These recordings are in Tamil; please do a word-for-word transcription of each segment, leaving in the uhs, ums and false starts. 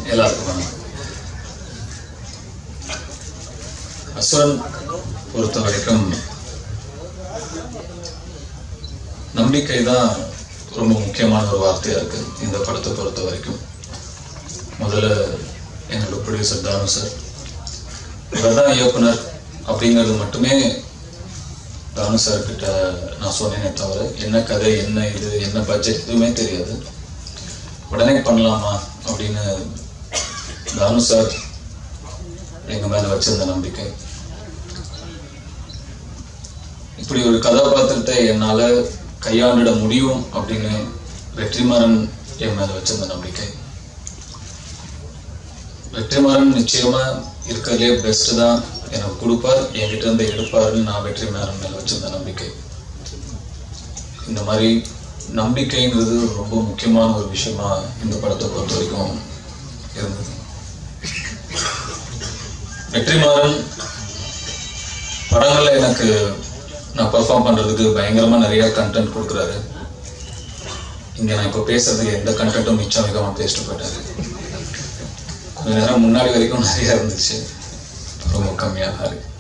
எல்லாருக்கும் வணக்கம். அசுரன் பொறுத்த வரைக்கும் நம்பிக்கை தான் ரொம்ப முக்கியமான ஒரு வார்த்தையா இருக்கு இந்த படத்தை பொறுத்த வரைக்கும். முதல்ல என்னோட ப்ரொடியூசர் தானு சார், இவர் தான் இயக்குனர் அப்படிங்கிறது மட்டுமே தானு சார் கிட்ட நான் சொன்னேனே தவிர என்ன கதை, என்ன இது, என்ன பட்ஜெட் எதுவுமே தெரியாது. உடனே பண்ணலாமா அப்படின்னு தானு சார் எங்க மேல வச்சிருந்த நம்பிக்கை. இப்படி ஒரு கதாபாத்திரத்தை என்னால கையாண்டிட முடியும் அப்படின்னு வெற்றிமாறன் என் மேல வச்சிருந்த நம்பிக்கை. வெற்றிமாறன் நிச்சயமா இருக்கிறதுலே பெஸ்ட் தான் எனக்கு கொடுப்பார், என்கிட்ட இருந்து எடுப்பாருன்னு நான் வெற்றிமாறன் மேல வச்சிருந்த நம்பிக்கை. இந்த மாதிரி நம்பிக்கைங்கிறது ரொம்ப முக்கியமான ஒரு விஷயமா இந்த படத்தை பொறுத்த வரைக்கும் இருந்தது. வெற்றிமாறன் படங்கள்ல எனக்கு நான் பெர்ஃபார்ம் பண்றதுக்கு பயங்கரமா நிறைய கண்டென்ட் கொடுக்குறாரு. இங்க நான் இப்போ பேசுறதுக்கு எந்த கண்டென்ட்டும் மிச்சம் மிகமா பேசிட்டு போயிட்டாரு. கொஞ்ச நேரம் முன்னாடி வரைக்கும் நிறைய இருந்துச்சு, ரொம்ப கம்மியாக தான் இருக்கு.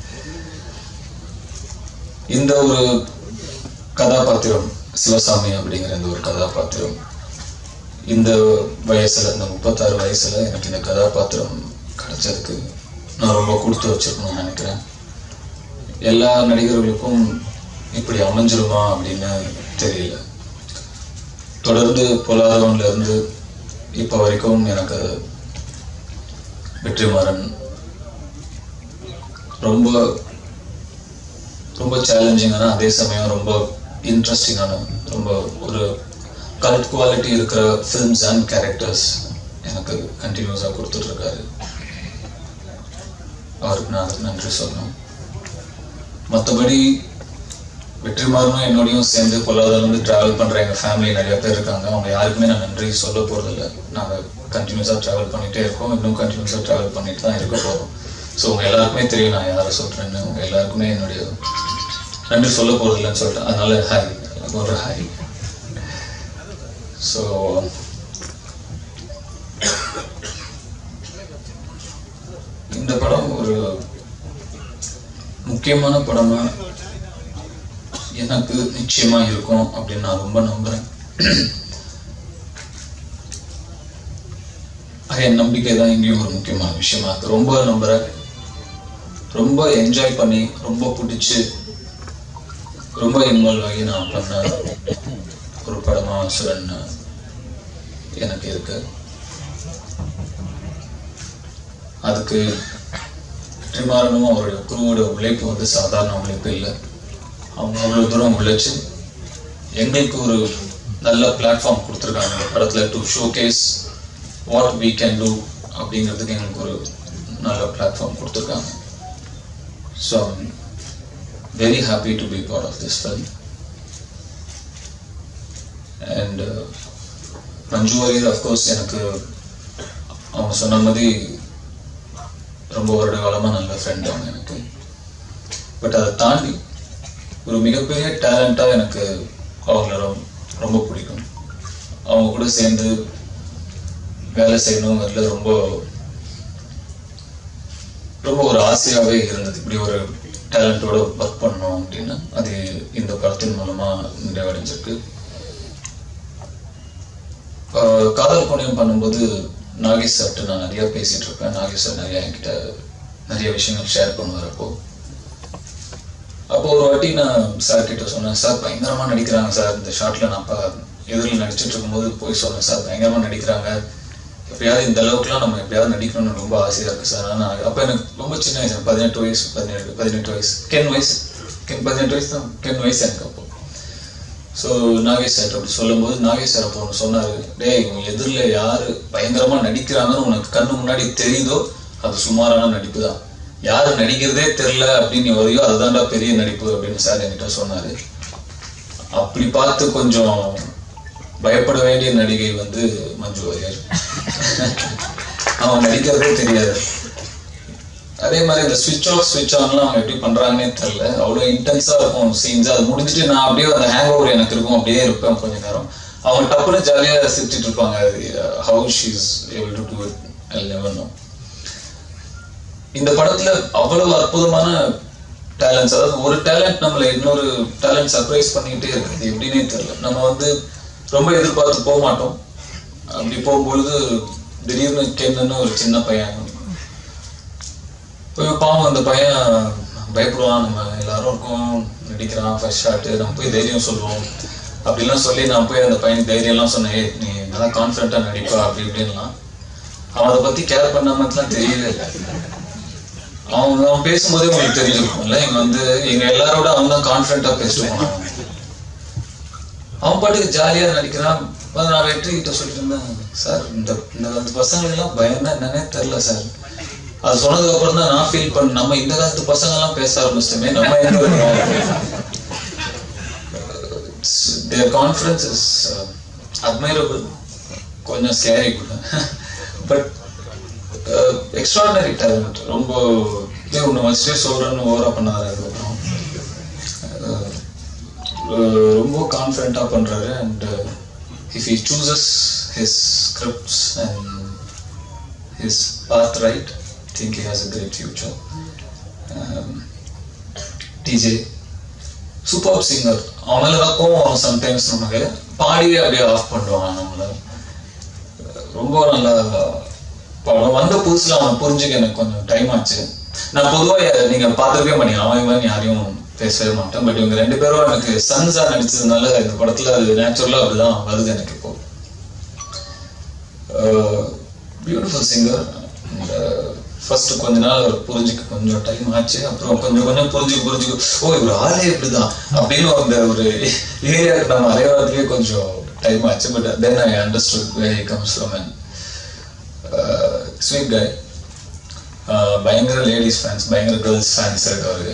இந்த ஒரு கதாபாத்திரம் சிவசாமி அப்படிங்கிற இந்த ஒரு கதாபாத்திரம் இந்த வயசுல, இந்த முப்பத்தாறு வயசுல எனக்கு இந்த கதாபாத்திரம் கிடைச்சதுக்கு நான் ரொம்ப கொடுத்து வச்சிருக்கணும்னு நினைக்கிறேன். எல்லா நடிகர்களுக்கும் இப்படி அமைஞ்சிருமா அப்படின்னு தெரியல. தொடர்ந்து பொல்லாதவன்ல இருந்து இப்ப வரைக்கும் எனக்கு வெற்றிமாறன் ரொம்ப ரொம்ப சேலஞ்சிங்கான, அதே சமயம் ரொம்ப இன்ட்ரெஸ்டிங்கான, ரொம்ப ஒரு கல்ட் குவாலிட்டி இருக்கிற ஃபிலிம்ஸ் அண்ட் கேரக்டர்ஸ் எனக்கு கண்டினியூஸாக கொடுத்துட்டு இருக்காரு. அவருக்கு நான் அதுக்கு நன்றி சொல்லணும். மற்றபடி வெற்றிமாறனும் என்னோடையும் சேர்ந்து பொல்லாதவன்லேருந்து ட்ராவல் பண்ணுற எங்கள் ஃபேமிலி நிறைய பேர் இருக்காங்க. அவங்க யாருக்குமே நான் நன்றி சொல்ல போகிறதில்ல. நாங்கள் கண்டினியூஸாக ட்ராவல் பண்ணிகிட்டே இருக்கோம், இன்னும் கண்டினியூஸாக ட்ராவல் பண்ணிட்டு தான் இருக்க போகிறோம். ஸோ உங்கள் எல்லாருக்குமே தெரியும் நான் யாரை சொல்கிறேன்னு. உங்கள் எல்லாருக்குமே என்னுடைய நன்றி சொல்ல போகிறதில்லன்னு சொல்லிட்டேன். அதனால ஹாய், ஒரு ஹாய். ஸோ இந்த படம் ஒரு முக்கியமான படமா எனக்கு நிச்சயமா இருக்கும் அப்படின்னு நான் ரொம்ப நம்புறேன். என் நம்பிக்கை தான் இங்கேயும் ஒரு முக்கியமான விஷயமா இருக்கு. ரொம்ப நம்புறேன், ரொம்ப என்ஜாய் பண்ணி, ரொம்ப பிடிச்சி, ரொம்ப இன்வால்வ் ஆகி நான் பண்ண ஒரு படமா அசுரன் எனக்கு இருக்கு. அதுக்கு வெற்றிமாறனும் அவருடைய குருவோட உழைப்பு வந்து சாதாரண உழைப்பு இல்லை. அவங்க அவ்வளோ தூரம் உழைச்சு எங்களுக்கு ஒரு நல்ல பிளாட்ஃபார்ம் கொடுத்துருக்காங்க இந்த படத்தில். To showcase what we can do அப்படிங்கிறதுக்கு எங்களுக்கு ஒரு நல்ல பிளாட்ஃபார்ம் கொடுத்துருக்காங்க. So I'm very happy to be part of this film. And Manju Warrier of course எனக்கு அவங்க சொன்ன மாதிரி ரொம்ப வருட காலமாக நல்ல ஃப்ரெண்ட் அவங்க எனக்கு. பட் அதை தாண்டி ஒரு மிகப்பெரிய டேலண்டாக எனக்கு அவங்கள ரொம்ப பிடிக்கும். அவங்க கூட சேர்ந்து வேலை செய்யணுங்கிறதுல ரொம்ப ரொம்ப ஒரு ஆசையாகவே இருந்தது. இப்படி ஒரு டேலண்டோட ஒர்க் பண்ணணும் அப்படின்னு அது இந்த படத்தின் மூலமாக நிறைவடைஞ்சிருக்கு. காதல் புண்ணியம் பண்ணும்போது நாகேஷ் சார்ட்டு நான் நிறைய பேசிட்டு இருப்பேன். நாகேஷ் சார் நிறைய என்கிட்ட நிறைய விஷயங்கள் ஷேர் பண்ணுவார். அப்போ அப்போ ஒரு வாட்டி நான் சார் கிட்ட சொன்னேன், சார் பயங்கரமா நடிக்கிறாங்க சார் இந்த ஷார்ட்ல. நான் அப்ப எதிரில் நடிச்சிட்டு இருக்கும்போது போய் சொன்னேன், சார் பயங்கரமா நடிக்கிறாங்க, எப்படியாவது இந்த அளவுக்குலாம் நம்ம எப்படியாவது நடிக்கணும்னு ரொம்ப ஆசையா இருக்கு சார். ஆனால் அப்போ எனக்கு ரொம்ப சின்ன வயசு, பதினெட்டு வயசு பதினேழு பதினெட்டு வயசு கென் வயசு கென் பதினெட்டு வயசு தான் கென் வயசு எனக்கு அப்போ. ஸோ நாகேஷ் சார் அப்படி சொல்லும்போது நாகேஷ் சார் அப்போ ஒன்று சொன்னார், டே இவங்க எதிரில் யார் பயங்கரமாக நடிக்கிறாங்கன்னு உனக்கு கண்ணு முன்னாடி தெரியுதோ அது சுமாரான நடிப்பு தான். யார் நடிக்கிறதே தெரில அப்படின்னு வரையோ அதுதான்டா பெரிய நடிப்பு அப்படின்னு சார் என்கிட்ட சொன்னார். அப்படி பார்த்து கொஞ்சம் பயப்பட வேண்டிய நடிகை வந்து மஞ்சு வாரியர். அவன் நடிக்கிறதே தெரியாது. அதே மாதிரி இந்த ஸ்விட்ச் ஆஃப் ஸ்விட்ச் ஆன்லாம் அவங்க எப்படி பண்றாங்கன்னே தெரியல. அவ்வளோ இன்டென்ஸா இருக்கும் சீன்ஸ். அது முடிஞ்சிட்டு நான் அப்படியே அந்த ஹேங் ஓவர் எனக்கு இருக்கும், அப்படியே இருப்பேன் கொஞ்ச நேரம். அவங்க டப்புன்னு ஜாலியாக சிரிச்சிட்டு இருப்பாங்க. How she is able to do it I'll never know. இந்த படத்துல அவ்வளவு அற்புதமான டேலண்ட்ஸ், அதாவது ஒரு டேலண்ட் நம்மளை இன்னொரு டேலண்ட் சர்ப்ரைஸ் பண்ணிக்கிட்டே இருக்குது. எப்படின்னே தெரியல. நம்ம வந்து ரொம்ப எதிர்பார்த்து போக மாட்டோம். அப்படி போகும்பொழுது திடீர்னு கேன்னு ஒரு சின்ன பையன் போய் பாவம், அந்த பையன் பயப்படுவான், நம்ம எல்லாரும் இருக்கும் நடிக்கிறான், ஃபர்ஸ்ட் ஷாட்டு, நம்ம போய் தைரியம் சொல்லுவோம் அப்படிலாம் சொல்லி நான் போய் அந்த பையனுக்கு தைரியம்லாம் சொன்னேன், நீ நல்லா கான்ஃபிடென்ட்டாக நடிப்பா அப்படி இப்படின்லாம். அவன் அதை பற்றி கேர் பண்ணாமலாம் தெரியவே இல்லை. அவன் அவன் பேசும்போதே உங்களுக்கு தெரிஞ்சிருக்கும்ல, இங்க வந்து எங்க எல்லாரோட அவன் தான் கான்ஃபிடென்ட்டா பேசிட்டு போனான். அவன் பாட்டுக்கு ஜாலியா நடிக்கிறான். நான் வெற்றி கிட்ட சொல்லிட்டு இருந்தேன், சார் இந்த இந்த பசங்களுக்கெல்லாம் பயம்னா என்னன்னே தெரியல சார். அது சொன்னதுக்கு அப்புறம் தான் நான் ஃபீல் பண்ண, நம்ம இந்த காலத்து பசங்க எல்லாம் பேச ஆரம்பிச்சிட்டோமே, நம்ம என்ன தேர் கான்ஃபிடன்ஸ் இஸ் அட்மைரபிள், கொஞ்சம் ஸ்கேரி கூட, பட் எக்ஸ்ட்ராடினரி டேலண்ட். ரொம்ப ஒன்று வச்சுட்டே சொல்றேன்னு ஓவரா பண்ணாரு. அதுக்கப்புறம் ரொம்ப கான்ஃபிடென்ட்டா பண்றாரு. And if he chooses his scripts and his path right, I think he has a great future. DJ super singer. அவன் மேல தான் கோவம் சம்டைம்ஸ், நமக்கு பாடியே அப்படியே ஆஃப் பண்ணுவான் நம்மள. ரொம்ப நல்லா படம் வந்த புதுசுல அவன் புரிஞ்சுக்க எனக்கு கொஞ்சம் டைம் ஆச்சு. நான் பொதுவாக நீங்க பார்த்துருக்கவே மாட்டீங்க, அவன் இவன் யாரையும் பேசவே மாட்டேன். பட் இவங்க ரெண்டு பேரும் எனக்கு சன்ஸா நடிச்சதுனால இந்த படத்துல அது நேச்சுரலா அப்படிதான் வருது எனக்கு. இப்போ பியூட்டிஃபுல் சிங்கர். ஃபர்ஸ்ட் கொஞ்ச நாள் புரிஞ்சுக்க கொஞ்சம் டைம் ஆச்சு. அப்புறம் கொஞ்சம் கொஞ்சம் புரிஞ்சுக்க புரிஞ்சுக்க ஓ இவர் ஆளே இப்படிதான் அப்படின்னு அந்த ஒரு ஏரியாவுக்கு நம்ம அரைவாரத்துலேயே கொஞ்சம் டைம் ஆச்சு. But then I understood where he comes from. And sweet guy. பயங்கர லேடிஸ் ஃபேன்ஸ், பயங்கர கேர்ள்ஸ் ஃபேன்ஸ் இருக்கு அவருக்கு.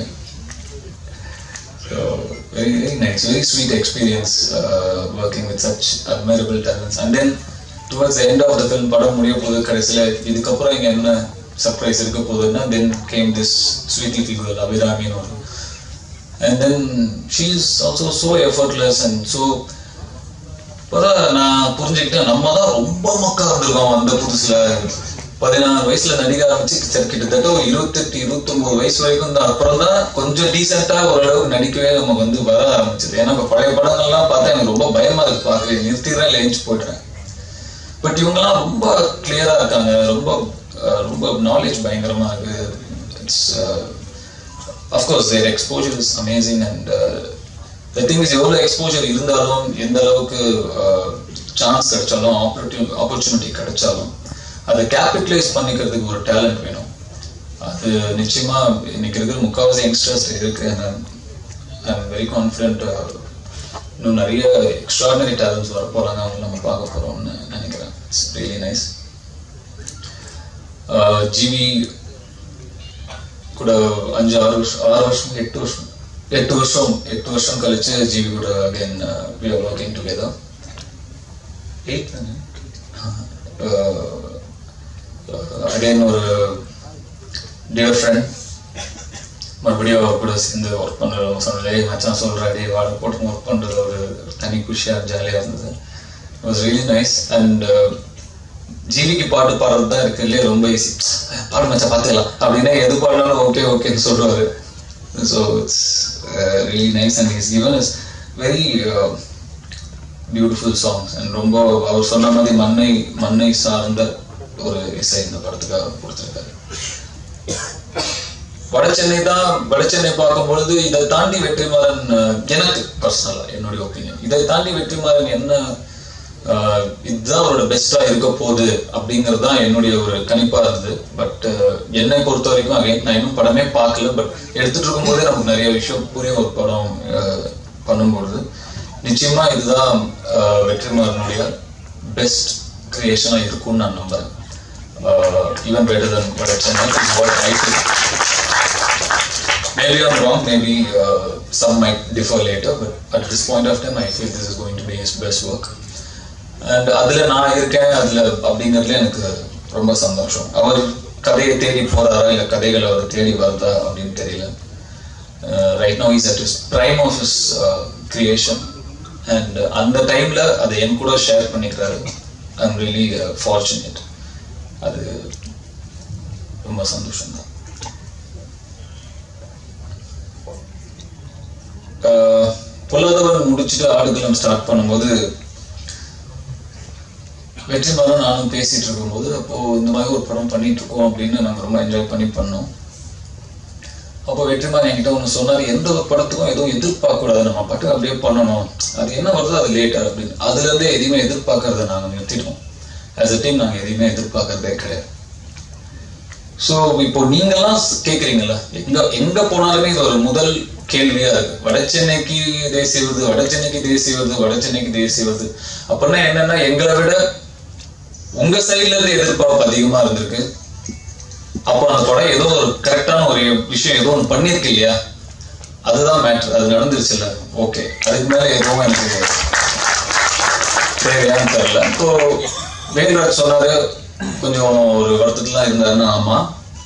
So very very nice, very sweet experience working with such admirable talents. And then towards the end of the film, படம் முடிய போகுது, கடைசியில் இதுக்கப்புறம் இங்கே என்ன சர்ப்ரைஸ் இருக்க போகுதுன்னா, then came this sweet little girl அபிராமின்னு ஒரு. And then she is also so effortless and so. இப்போதான் நான் புரிஞ்சுக்கிட்டேன், நம்ம தான் ரொம்ப மக்கா இருந்திருக்கோம் அந்த புதுசுல. பதினாறு வயசுல நடிக்க ஆரம்பிச்சு கிட்டத்தட்ட ஒரு இருபத்தெட்டு இருபத்தி ஒன்பது வயசு வரைக்கும் தான். அப்புறம் தான் கொஞ்சம் டீசெண்டா ஓரளவுக்கு நடிக்கவே நமக்கு வந்து வர ஆரம்பிச்சது. ஏன்னா இப்போ பழைய படங்கள்லாம் பார்த்தா எனக்கு ரொம்ப பயமா இருக்கு, பார்க்கவே நிறுத்திடுறேன், இல்லை எழுந்து போயிடுறேன். பட் இவங்கெல்லாம் ரொம்ப கிளியரா இருக்காங்க, ரொம்ப ரொம்ப நாலேஜ் பயங்கரமா இருக்கு. It's of course their exposure is amazing. And the thing is, எவ்வளோ எக்ஸ்போஜர் இருந்தாலும், எந்த அளவுக்கு சான்ஸ் கிடைச்சாலும், ஆப்பர்ச்சுனி ஆப்பர்ச்சுனிட்டி கிடைச்சாலும் அதை கேபிட்டலைஸ் பண்ணிக்கிறதுக்கு ஒரு டேலண்ட் வேணும். அது நிச்சயமா இன்னைக்கு இருக்கிற முக்கால்வாசி யங்ஸ்டர்ஸ் இருக்கு. ஐ எம் வெரி கான்ஃபிடென்ட் இன்னும் நிறைய எக்ஸ்ட்ராடினரி டேலண்ட்ஸ் வர போறாங்க, அவங்க நம்ம பார்க்க போறோம்னு நினைக்கிறேன். It's really nice. ஜிவி கூட அஞ்சு ஆறு வருஷம் ஆறு வருஷம் எட்டு வருஷம் எட்டு வருஷம் எட்டு வருஷம் கழிச்சு ஜிவி கூட again we are working together. எயிட் அகைன் ஒரு டியர் ஃப்ரெண்ட், மறுபடியும் அவர் கூட சேர்ந்து ஒர்க் பண்ணுறோம். சொன்னே மச்சான் சொல்கிறாடி வாழை போட்டு ஒர்க் பண்ணுறது ஒரு தனி குஷியாக ஜாலியாக இருந்தது. It was really nice. And ஜிவிக்கு பாட்டு பாடுறது தான் இருக்கு இல்லையா ரொம்ப ஈஸி. பாடு மச்சா பார்த்துக்கலாம் அப்படின்னா எது பாடினாலும் ஓகே ஓகேன்னு சொல்கிறாரு. So it's really nice. And is given is very beautiful songs. And ரொம்ப அவர் சொன்ன மாதிரி மண்ணை மண்ணை சார்ந்த ஒரு இசை இந்த படத்துக்காக கொடுத்துருக்காரு. வடச்சென்னை தான். வடச்சென்னை பார்க்கும் பொழுது இதை தாண்டி வெற்றிமாறன், எனக்கு பர்சனலா என்னுடைய ஒப்பீனியன், இதை தாண்டி வெற்றிமாறன் என்ன இதுதான் அவரோட பெஸ்டா இருக்க போகுது அப்படிங்கிறது தான் என்னுடைய ஒரு கணிப்பா இருந்தது. பட் என்னை பொறுத்த வரைக்கும் அகைன் நான் இன்னும் படமே பார்க்கல. பட் எடுத்துட்டு இருக்கும் போதே நமக்கு நிறைய விஷயம் புரியும் ஒரு படம் பண்ணும்பொழுது. நிச்சயமா இதுதான் வெற்றிமாறனுடைய பெஸ்ட் கிரியேஷனா இருக்கும்னு நான் நம்புறேன். Even better then Vada Chennai is what I think. Maybe I'm wrong, maybe uh, some might differ later, but at this point of time I feel this is going to be his best work. And அதுல நான் இருக்கேன் அதுல அப்படிங்கிறதுல எனக்கு ரொம்ப சந்தோஷம். அவர் கதையை தேடி போறாரா இல்லை கதைகள் அவர் தேடி வருதா அப்படின்னு தெரியல. Right now is at his prime of his creation. And அந்த டைம்ல அதை என் கூட ஷேர் பண்ணிக்கிறாரு. I am really fortunate. அது ரொம்ப சந்தோஷம் தான். பொல்லாதவன் முடிச்சுட்டு ஆடுகளம் ஸ்டார்ட் பண்ணும்போது வெற்றிமாறன் நானும் பேசிட்டு இருக்கும்போது, அப்போ இந்த மாதிரி ஒரு படம் பண்ணிட்டு இருக்கோம் அப்படின்னு நாங்க ரொம்ப என்ஜாய் பண்ணி பண்ணோம். அப்போ வெற்றிமாறன் என்கிட்ட ஒண்ணு சொன்னாரு, எந்த ஒரு படத்துக்கும் எதுவும் எதிர்பார்க்க கூடாது, நம்ம பாட்டு அப்படியே பண்ணணும், அது என்ன வருதோ அது லேட்டர் அப்படின்னு. அதுல இருந்தே எதையுமே எதிர்பார்க்கறத நாங்க நிறுத்திட்டோம். ஆஸ் அ டீம் நாங்க எதையுமே எதிர்பார்க்கறதே கிடையாது. ஸோ இப்போ நீங்கெல்லாம் கேட்குறீங்கல்ல, எங்க எங்க போனாலுமே இது ஒரு முதல் கேள்வியா இருக்கு. வட சென்னைக்கு தேசிய விருது, வட சென்னைக்கு தேசிய விருது, வட சென்னைக்கு தேசிய விருது அப்படின்னா என்னன்னா, எங்களை விட உங்க சைட்ல இருந்து எதிர்பார்ப்பு அதிகமா இருந்திருக்கு. அப்போ அந்த படம் ஏதோ ஒரு கரெக்டான ஒரு விஷயம் ஏதோ ஒன்று பண்ணிருக்கு இல்லையா, அதுதான் மேட்ரு. அது நடந்துருச்சுல்ல, ஓகே. அதுக்கு மேல எதுவும் எனக்கு தேவையான்னு தெரியல. இப்போ வேல்ராஜ் சொன்னாரு கொஞ்சம் ஒரு வருத்தத்துலாம் இருந்தாருன்னா, ஆமா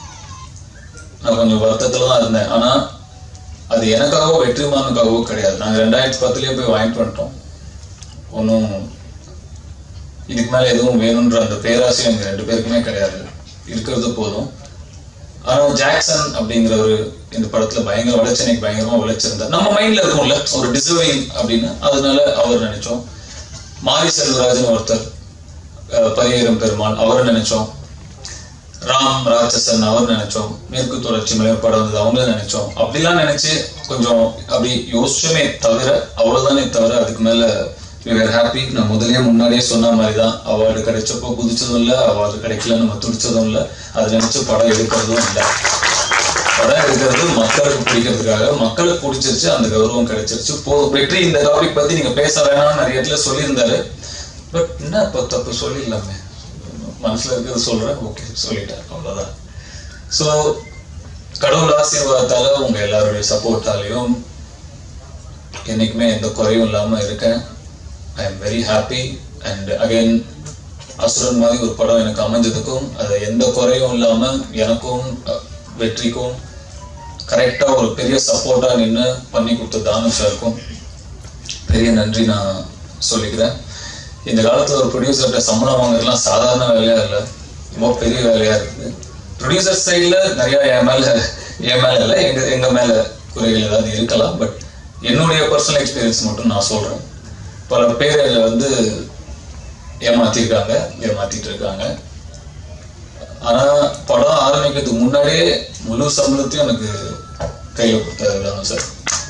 நான் கொஞ்சம் வருத்தத்துல தான் இருந்தேன். ஆனா அது எனக்காகவோ வெற்றிமாறனுக்காகவோ கிடையாது. நாங்க ரெண்டாயிரத்தி பத்துலயே போய் வாங்கிட்டு வந்துட்டோம். ஒன்னும் இதுக்கு மேல எதுவும் வேணும்ன்ற அந்த பேராசையும் எங்க ரெண்டு பேருக்குமே கிடையாது, இருக்கிறது போதும். ஆனா ஜாக்சன் அப்படிங்கிறவரு இந்த படத்துல பயங்கர வளர்ச்சினைக்கு பயங்கரமா உழைச்சிருந்தார். நம்ம மைண்ட்ல இருக்கும்ல ஒரு டிசர்விங் அப்படின்னு, அதனால அவர் நினைச்சோம். மாரி செல்வராஜன் ஒருத்தர், பரியேறும் பெருமாள் அவரை நினைச்சோம். ராம் ராட்சசன் அவர் நினைச்சோம். மேற்கு தொடர்ச்சி மலையர் படம் வந்தது அவங்கள நினைச்சோம். அப்படிலாம் நினைச்சு கொஞ்சம் அப்படி யோசிச்சுமே தவிர, அவ்வளவுதானே தவிர அதுக்கு மேல we were happy. நான் முதலே முன்னாடியே சொன்ன மாதிரிதான், அவார்டு கிடைச்சப்போ குதிச்சதும் இல்லை, அவார்டு கிடைக்கல நம்ம துடிச்சதும் இல்லை, அதை நினைச்சு படம் எடுக்கிறதும் இல்லை. படம் எடுக்கிறது மக்களுக்கு பிடிக்கிறதுக்காக, மக்களுக்கு பிடிச்சிருச்சு, அந்த கௌரவம் கிடைச்சிருச்சு. போ வெற்றி இந்த டாபிக் பத்தி நீங்க பேச வேணாம்னு நிறைய இடத்துல சொல்லியிருந்தாரு. பட் என்ன இப்போ தப்பு சொல்லிடலாமே, மனசுல இருக்கிறது சொல்றேன், ஓகே சொல்லிட்டேன், அவ்வளவுதான். ஸோ கடவுள் ஆசீர்வாதத்தால உங்க எல்லாருடைய சப்போர்ட்டாலையும் என்னைக்குமே எந்த குறையும் இல்லாம இருக்கேன். I am very happy. And again Asuran மாதிரி ஒரு படம் எனக்கு அமைஞ்சதுக்கும், அது எந்த குறையும் இல்லாம எனக்கும் வெற்றிக்கும் கரெக்டா ஒரு பெரிய சப்போர்ட்டா நின்று பண்ணி கொடுத்த தானு சாருக்கும் பெரிய நன்றி நான் சொல்லிக்கிறேன். இந்த காலத்துல ஒரு ப்ரொடியூசர்கிட்ட சம்பளம் வாங்குறதுலாம் சாதாரண வேலையா இல்லை, ரொம்ப பெரிய வேலையா இருக்குது. ப்ரொடியூசர் சைட்ல நிறைய என் மேல என் மேல இல்லை, எங்க எங்க மேல குறைகள் ஏதாவது இருக்கலாம். பட் என்னுடைய பர்சனல் எக்ஸ்பீரியன்ஸ் மட்டும் நான் சொல்றேன். பல பேர் அதில் வந்து ஏமாத்திருக்காங்க, ஏமாத்திட்டு இருக்காங்க. ஆனா படம் ஆரம்பிக்கிறதுக்கு முன்னாடியே முழு சம்பளத்தையும் எனக்கு கையில கொடுத்தாரு சார்.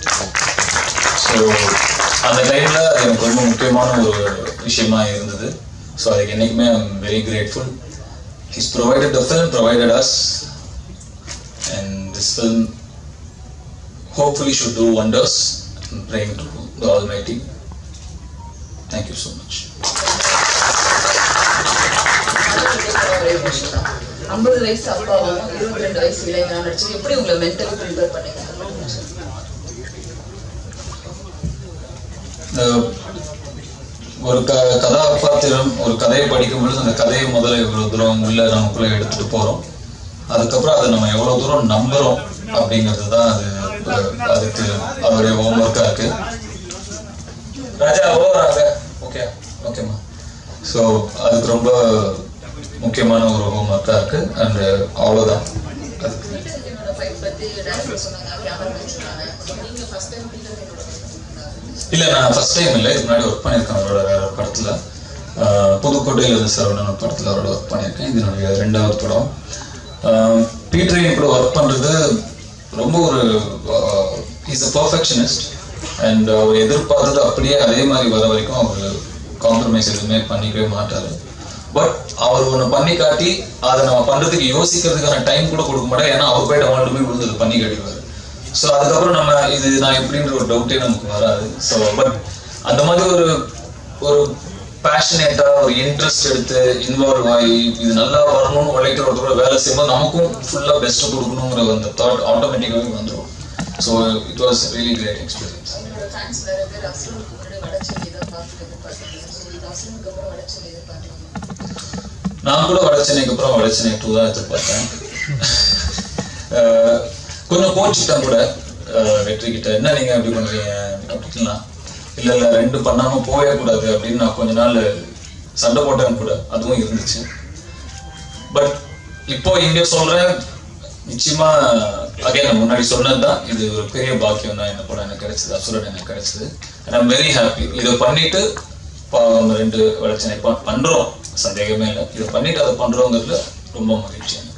ஸோ அந்த டைம்ல அது எனக்கு ரொம்ப முக்கியமான ஒரு விஷயமா இருந்தது. ஸோ அதுக்கு என்னைக்குமே I am very grateful. His provided the film, provided us, and this film hopefully should do wonders. I'm praying to the Almighty. Thank you so much. ஐம்பது வயசு அப்பாவும் இருபத்தி ரெண்டு வயசு இளைஞராக நடிச்சு எப்படி உங்களை மென்டலி ப்ரிப்பேர் பண்ணீங்க? ஒரு க கதாபாத்திரம் ஒரு கதையை படிக்கும்பொழுது அந்த கதையை முதல்ல இவ்வளவு தூரம் உள்ள நமக்குள்ள எடுத்துட்டு போறோம். அதுக்கப்புறம் அதை நம்ம எவ்வளவு தூரம் நம்புறோம் அப்படிங்கிறது தான் அது. அதுக்கு அவருடைய ஹோம் ஒர்க்கா இருக்கு. ராஜா ஓவராங்க ஓகே ஓகேம்மா. ஸோ அதுக்கு ரொம்ப முக்கியமான ஒரு ஹோம் ஒர்க்கா இருக்கு. அண்ட் அவ்வளோதான். இல்லை நான் ஃபர்ஸ்ட் டைம் இல்லை, இதுக்கு முன்னாடி ஒர்க் பண்ணியிருக்கேன் அவரோட வேற ஒரு படத்தில், புதுக்கோட்டையில் இருந்து சரவணன் படத்தில் அவரோட ஒர்க் பண்ணியிருக்கேன். இது என்னுடைய ரெண்டாவது படம். பீட்டரையும் கூட ஒர்க் பண்ணுறது ரொம்ப ஒரு இஸ் அ பர்ஃபெக்ஷனிஸ்ட். அண்ட் அவர் எதிர்பார்த்தது அப்படியே அதே மாதிரி வர வரைக்கும் அவர் காம்ப்ரமைஸ் எதுவுமே பண்ணிக்கவே மாட்டார். பட் அவர் ஒன்று பண்ணி காட்டி அதை நம்ம பண்ணுறதுக்கு யோசிக்கிறதுக்கான டைம் கூட கொடுக்க மாட்டேன். ஏன்னா அவர் போய் டமாண்டுமே விழுந்தது பண்ணி காட்டிடுவார். ஸோ அதுக்கப்புறம் நம்ம இது நான் எப்படின்ற ஒரு டவுட்டே நமக்கு வராது. ஸோ பட் அந்த மாதிரி ஒரு ஒரு பேஷனேட்டா ஒரு இன்ட்ரெஸ்ட் எடுத்து இன்வால்வ் ஆகி இது நல்லா வரணும்னு உழைக்கிறோட வேலை செய்யும்போது நமக்கும் ஃபுல்லா பெஸ்ட் கொடுக்கணுங்கிற அந்த தாட் ஆட்டோமேட்டிக்காவே வந்துடும். So it was really great experience. நான் கூட வட சென்னைக்கு அப்புறம் வட சென்னை டூ தான் எதிர்பார்த்தேன். கொஞ்சம் கோச்சிட்டேன் கூட வெற்றி கிட்ட, என்ன நீங்க அப்படி பண்றீங்க அப்படின்னா, இல்ல இல்ல ரெண்டு பண்ணாம போயே கூடாது அப்படின்னு நான் கொஞ்ச நாள் சண்டை போட்டேன் கூட, அதுவும் இருந்துச்சு. பட் இப்போ இங்க சொல்றேன், நிச்சயமா அகைன் முன்னாடி சொன்னதுதான், இது ஒரு பெரிய பாக்கியம் தான். இந்த படம் எனக்கு கிடைச்சது, அசுரன் எனக்கு கிடைச்சது. And I'm very happy. இதை பண்ணிட்டு ரெண்டு வளர்ச்சி பண்றோம், சந்தேகமே இல்லை. இதை பண்ணிட்டு அதை பண்றோங்கிறதுல ரொம்ப மகிழ்ச்சி.